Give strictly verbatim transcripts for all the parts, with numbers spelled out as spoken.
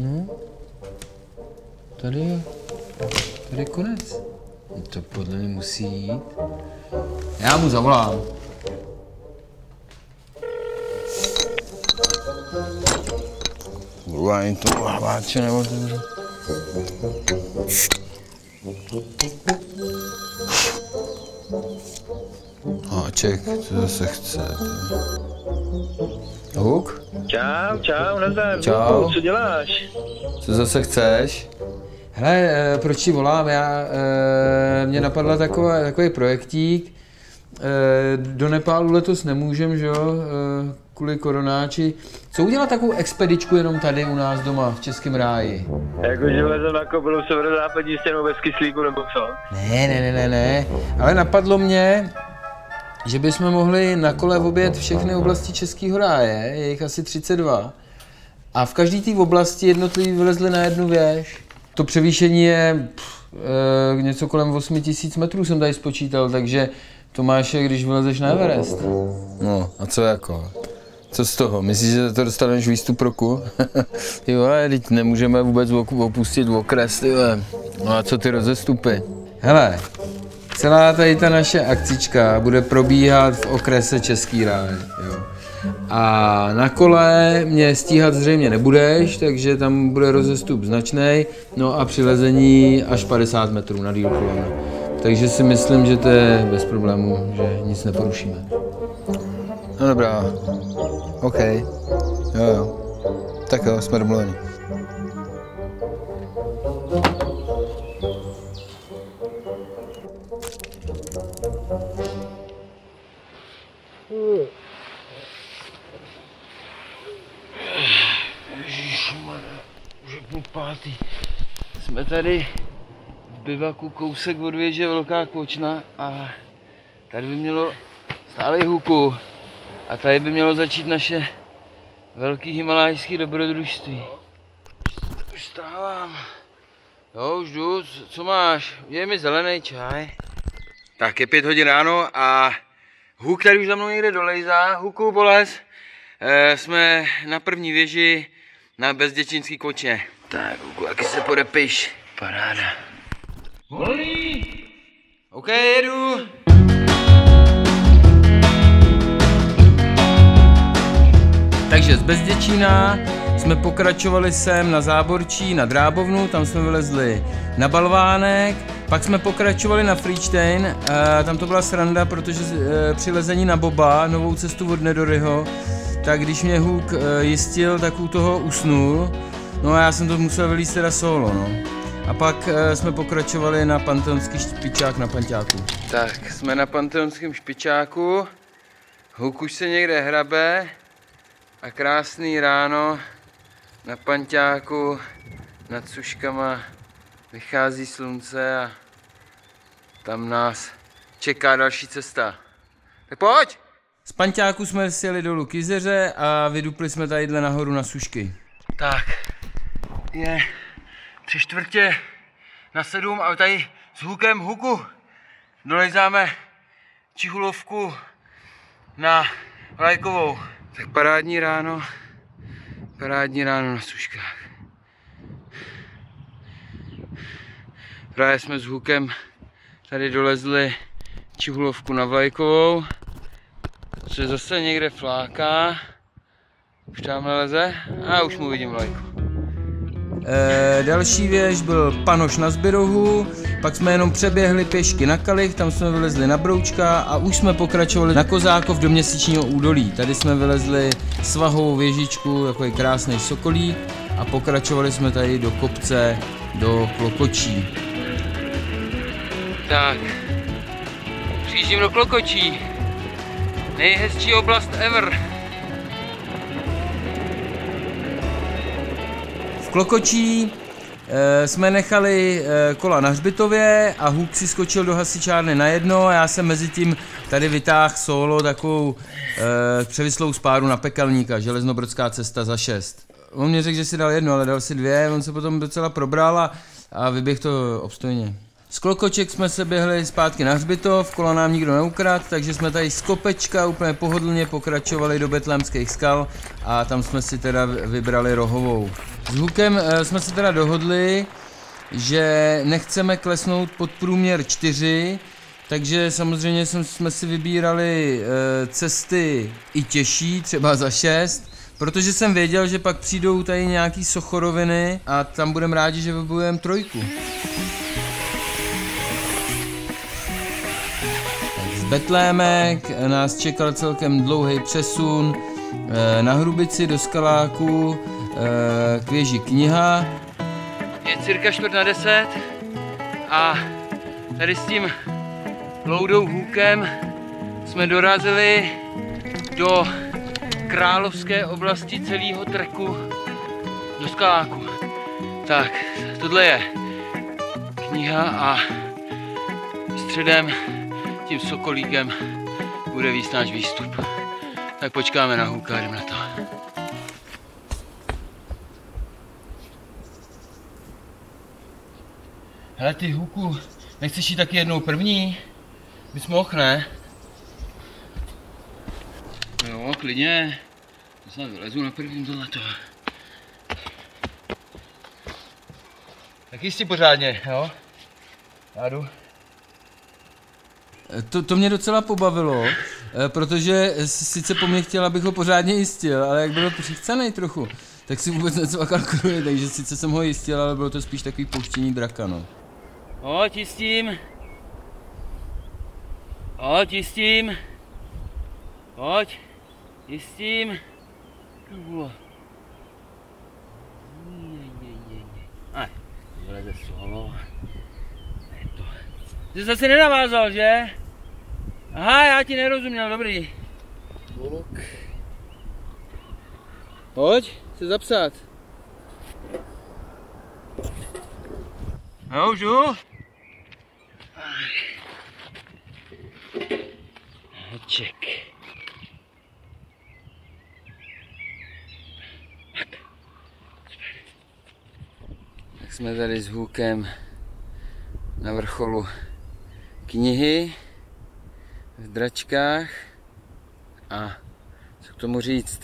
No. Tady je. Tady je konec. To podle mě musí jít. Já mu zavolám. Kurva, jen to hláče neotevře. Háček, co zase chce? Huk? Čau, čau, nazdar. Čau. Co děláš? Co zase chceš? Hele, e, proč ti volám? Já, e, mě napadla taková, takový projektík. E, do Nepálu letos nemůžem, že jo, e, kvůli koronáči. Co udělat takovou expedičku jenom tady u nás doma, v Českém ráji? Jakože vlezem na kopru severozápadní stěnou bez kyslíku nebo co? Ne, ne, ne, ne, ne. Ale napadlo mě, že bychom mohli na kole objet všechny oblasti Českého ráje, je jich asi třicet dva. A v každé té oblasti jednotlivý vylezli na jednu věž. To převýšení je pff, e, něco kolem osm tisíc metrů jsem tady spočítal, takže to máš, když vylezeš na Everest. No a co jako? Co z toho? Myslíš, že to dostaneš výstup roku? Ty vole, teď nemůžeme vůbec opustit okres, ty vole. No a co ty rozestupy? Hele, celá tady ta naše akcička bude probíhat v okrese Český ráj, jo. A na kole mě stíhat zřejmě nebudeš, takže tam bude rozestup značný, no a přilezení až padesát metrů na díl kolem. Takže si myslím, že to je bez problému, že nic neporušíme. No dobrá, OK, jo jo, tak jo, jsme domluveni. Ježišmarja, už je půl pátý. Jsme tady v bivaku kousek od věže Velká Kvočna a tady by mělo stále huku a tady by mělo začít naše velký himalajský dobrodružství. Už stávám. Jo, už jdu, co máš? Je mi zelený čaj. Tak je pět hodin ráno a huk tady už za mnou někde dolejzá. Huku, Boles. E, jsme na první věži na Bezděčínský Kvočně. Tak, Huku, jaký se podepiš. Paráda. Volný! OK, jedu. Takže z Bezděčína jsme pokračovali sem na Záborčí, na Drábovnu, tam jsme vylezli na Balvánek, pak jsme pokračovali na Frýčtejn, tam to byla sranda, protože při lezení na Boba, novou cestu od Nedoryho, tak když mě Huk jistil, tak u toho usnul, no a já jsem to musel vylízt teda solo, no. A pak jsme pokračovali na Panteonský špičák na Panťáku. Tak, jsme na Panteonském špičáku, Huk už se někde hrabe a krásný ráno na Panťáku nad Suškama vychází slunce a tam nás čeká další cesta. Tak pojď! Z Panťáku jsme sjeli dolů k jezeře a vydupli jsme tadyhle nahoru na Sušky. Tak, je tři čtvrtě na sedm a tady s Hukem, Huku, dolejzáme Čihulovku na Vlajkovou. Tak parádní ráno, parádní ráno na Suškách. Právě jsme s Hukem tady dolezli Čihulovku na Vlajkovou, což zase někde fláká. Už tam leze a už mu vidím vlajku. E, další věž byl Panoš na Zbyrohu, pak jsme jenom přeběhli pěšky na Kalich, tam jsme vylezli na Broučka a už jsme pokračovali na Kozákov do Měsíčního údolí. Tady jsme vylezli svahovou věžičku, jako je krásný sokolík a pokračovali jsme tady do kopce, do Klokočí. Tak, přijíždím do Klokočí, nejhezčí oblast ever. V Klokočí e, jsme nechali e, kola na hřbitově a Huk si skočil do hasičárny na jedno a já jsem mezi tím tady vytáhl solo takovou e, převislou spáru na Pekelníka, železnobrodská cesta za šest. On mě řekl, že si dal jedno, ale dal si dvě, on se potom docela probral a, a vyběh to obstojně. Z Klokoček jsme se běhli zpátky na hřbitov, kola nám nikdo neukradl, takže jsme tady z kopečka úplně pohodlně pokračovali do Betlémských skal a tam jsme si teda vybrali Rohovou. S Hukem uh, jsme se teda dohodli, že nechceme klesnout pod průměr čtyři, takže samozřejmě jsme si vybírali uh, cesty i těžší, třeba za šest, protože jsem věděl, že pak přijdou tady nějaký sochoroviny a tam budeme rádi, že vybudujeme trojku. Z Betlémek nás čekal celkem dlouhý přesun na Hrubici do Skaláku k věži Kniha. Je cirka čtvrt na deset a tady s tím Loudou Hukem jsme dorazili do královské oblasti celého treku do Skaláku. Tak, tohle je Kniha a středem tím sokolíkem bude víc náš výstup. Tak počkáme na Huka, jdem na to. Hele ty Huku, nechceš jít taky jednou první? Bys mohl, ne? Jo, klidně. Já snad vylezu na prvním tohleto. Tak jistě pořádně, jo? Já jdu. To, to mě docela pobavilo, protože sice po mně chtěl, abych ho pořádně jistil, ale jak byl přichcenej trochu, tak si vůbec něco kalkuluje, takže sice jsem ho jistil, ale bylo to spíš takový pouštění draka, no. Hoď jistím. Hoď jistím. Hoď jistím. Aj, vyleze solo. Ty jsi se nenavázal, že? Aha, já ti nerozuměl, dobrý. Volok. Pojď se zapsat. Jo, žu. Heček. Tak jsme tady s Hukem na vrcholu Knihy v Dračkách a co k tomu říct,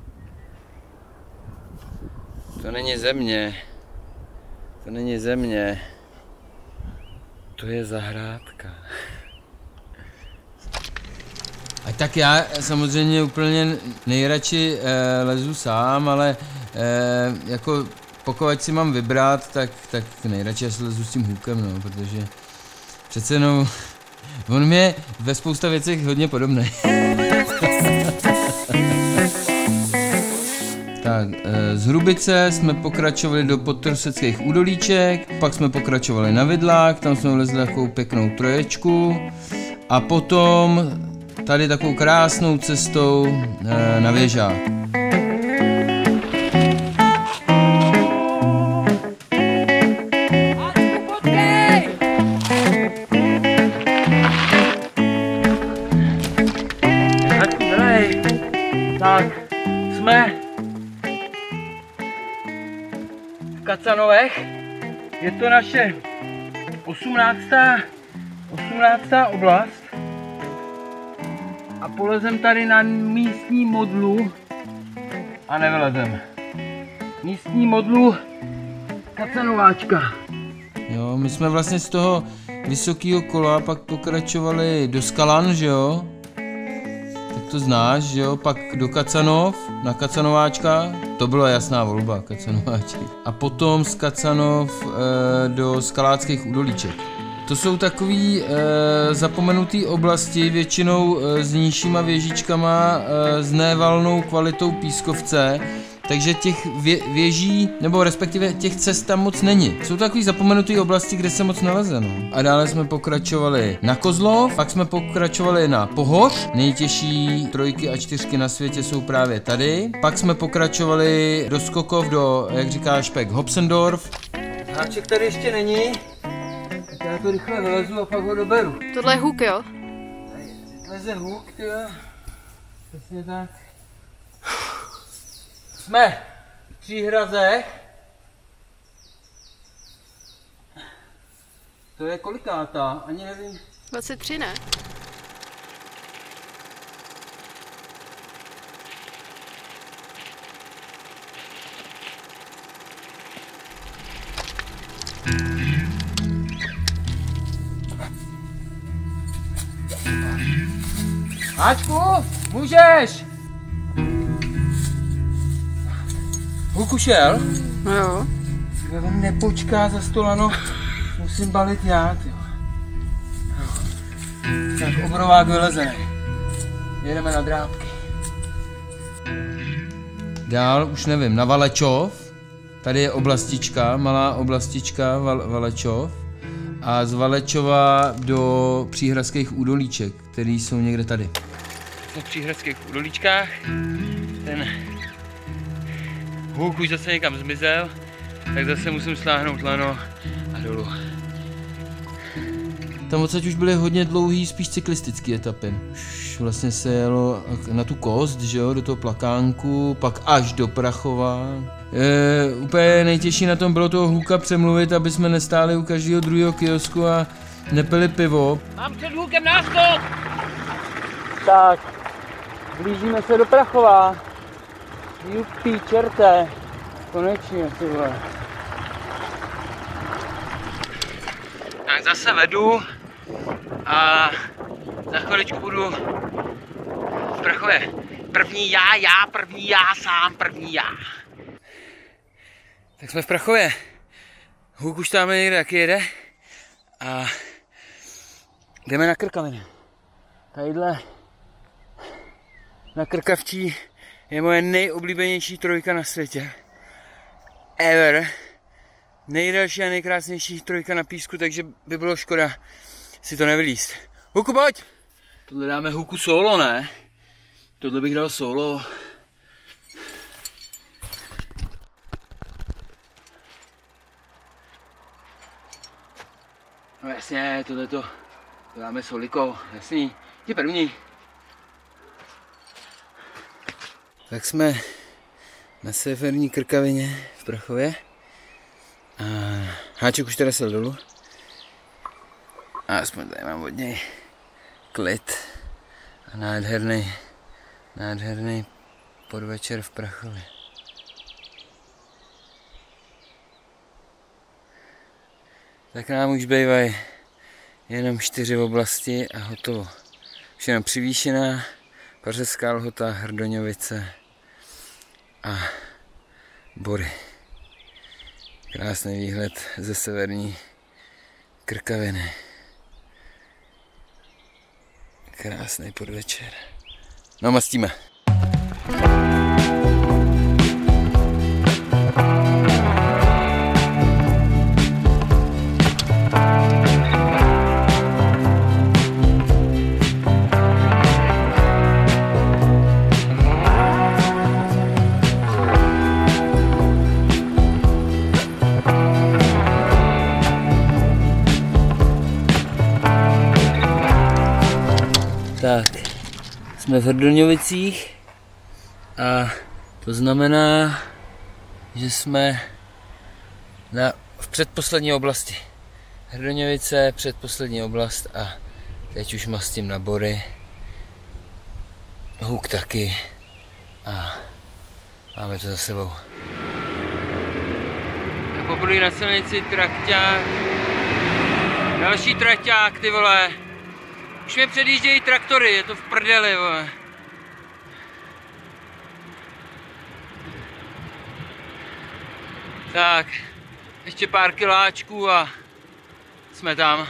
to není země, to není země, to je zahrádka. A tak já samozřejmě úplně nejradši eh, lezu sám, ale eh, jako pokud si mám vybrat, tak, tak nejradši já si lezu s tím Hukem, no, protože přece jenom on mě je ve spousta věcech hodně podobný. Tak, z Hrubice jsme pokračovali do Podtrseckých údolíček, pak jsme pokračovali na Vidlák, tam jsme vlezli takovou pěknou troječku a potom tady takovou krásnou cestou na Věžák. Tak, jsme v Kacanovech, je to naše osmnáctá oblast a polezem tady na místní modlu a nevylezem. Místní modlu Kacanováčka. Jo, my jsme vlastně z toho vysokého kola pak pokračovali do Skalan, že jo? To znáš, že jo, pak do Kacanov, na Kacanováčka, to byla jasná volba, Kacanováček. A potom z Kacanov e, do Skaláckých údolíček. To jsou takový e, zapomenutý oblasti, většinou e, s nižšíma věžičkama, e, s nevalnou kvalitou pískovce, takže těch vě, věží, nebo respektive těch cest tam moc není. Jsou takový zapomenutý oblasti, kde se moc naleze, no. A dále jsme pokračovali na Kozlov, pak jsme pokračovali na Pohoř, nejtěžší trojky a čtyřky na světě jsou právě tady. Pak jsme pokračovali do Skokov, do, jak říká Špek, Hobsendorf. Háček tady ještě není, tak já to rychle vylezu a pak ho doberu. Tohle je Huk, jo? Tady leze Huk, tyjo. Přesně tak. Jsme v Příhrazech. To je kolikátá? Ani nevím. dvacet tři, ne? Háčku, můžeš? Huku šel? No jo. On nepočká za stolano, musím balit já, jo. Tak obrovák vylezený. Jedeme na drábky. Dál už nevím, na Valečov. Tady je oblastička, malá oblastička Val, Valečov. A z Valečova do Příhradských údolíček, které jsou někde tady. Jsme v Příhradských údolíčkách. Ten hůk už zase někam zmizel, tak zase musím sláhnout lano a dolů. Tam odsaď už byly hodně dlouhý, spíš cyklistický etapy. Už vlastně se jelo na tu kost, že jo, do toho Plakánku, pak až do Prachova. E, úplně nejtěžší na tom bylo toho hůka přemluvit, aby jsme nestáli u každého druhého kiosku a nepili pivo. Mám před hůkem náskok! Tak, blížíme se do Prachova. Jupí, čerte, konečně, ty vole. Tak zase vedu a za chviličku budu v Prachově. První já, já, první já, sám, první já. Tak jsme v Prachově. Hůk už tam někde taky jede a jdeme na Krkaviny. Tadyhle na Krkavčí je moje nejoblíbenější trojka na světě. Ever. Nejdelší a nejkrásnější trojka na písku, takže by bylo škoda si to nevylíst. Huku, pojď! Tohle dáme Huku solo, ne? Tohle bych dal solo. No jasně, tohle to dáme soliko, jasný. Ti první. Tak jsme na severní Krkavině v Prachově. A Háček už teda šel dolů. A aspoň tady mám od něj klid a nádherný, nádherný podvečer v Prachově. Tak nám už bývají jenom čtyři oblasti a hotovo. Už jenom Přivýšená, Pařezská Lhota, Hrdoňovice a Bory. Krásný výhled ze severní Krkaviny. Krásný podvečer. No, mastíme. Tak, jsme v Hrdoňovicích a to znamená, že jsme na, v předposlední oblasti. Hrdoňovice, předposlední oblast a teď už mastím na Bory. Hůk taky a máme to za sebou. Poprvé na silnici trakťák, další trakťák, ty vole. Už mě předjíždějí traktory, je to v prdeli, vole. Tak, ještě pár kiláčků a jsme tam.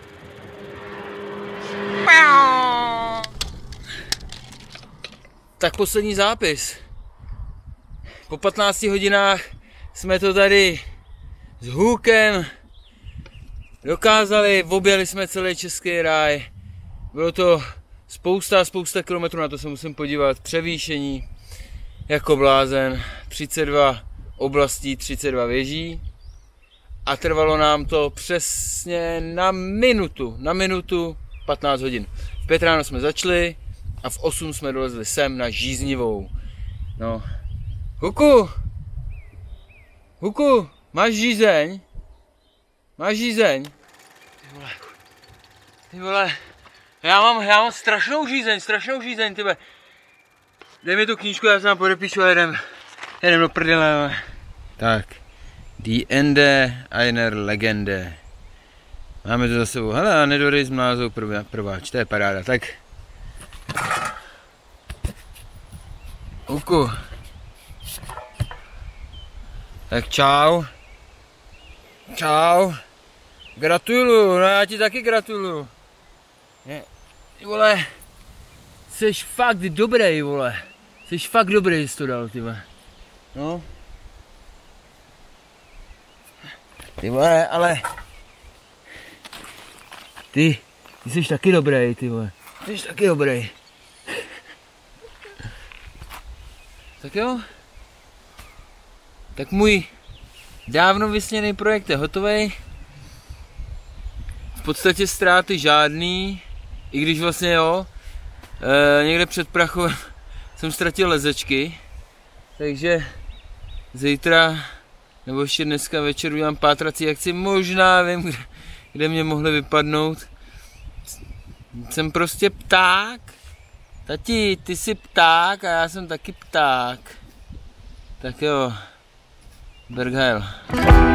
Tak poslední zápis. Po patnácti hodinách jsme to tady s Hůkem dokázali, objeli jsme celý Český ráj. Bylo to spousta, spousta kilometrů, na to se musím podívat, převýšení, jako blázen, třicet dva oblastí, třicet dva věží a trvalo nám to přesně na minutu, na minutu patnáct hodin. V pět ráno jsme začali a v osm jsme dolezli sem na Žíznivou. No, Huku, Huku, máš žízeň? Máš žízeň? Ty vole, ty vole. Já mám, já mám strašnou žízeň, strašnou žízeň, tybe. Dej mi tu knížku, já se tam podepíšu a jedem, jedem do prdele. Tak, Die Ende einer Legende. Máme to za sebou. Hele, Nedory s mlázou prváč, to je paráda, tak. Luku. Tak čau. Čau. Gratuluju, no já ti taky gratuluju. Je, vole, jsi fakt dobrý, vole. Jsi fakt dobrý, jsi to dal, ty vole. No. Ty vole, ale... Ty, ty jsi taky dobrý, ty vole. Ty jsi taky dobrý. Tak jo. Tak můj dávno vysněný projekt je hotový. V podstatě ztráty žádný, i když vlastně jo, e, někde před Prachovem jsem ztratil lezečky, takže zítra nebo ještě dneska večer udělám pátrací akci, možná vím, kde, kde mě mohly vypadnout. Jsem prostě pták, tati, ty jsi pták a já jsem taky pták, tak jo, Bergheil.